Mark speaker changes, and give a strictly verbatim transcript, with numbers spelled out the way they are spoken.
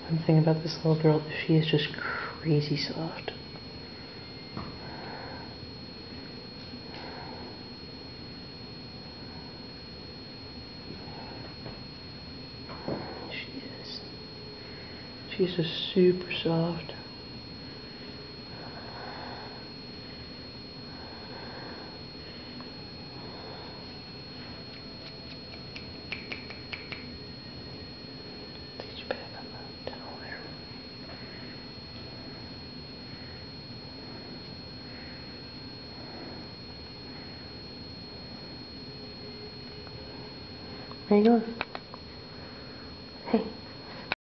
Speaker 1: One thing about this little girl is she is just crazy soft. She is. She's just super soft. Where are you going? Hey.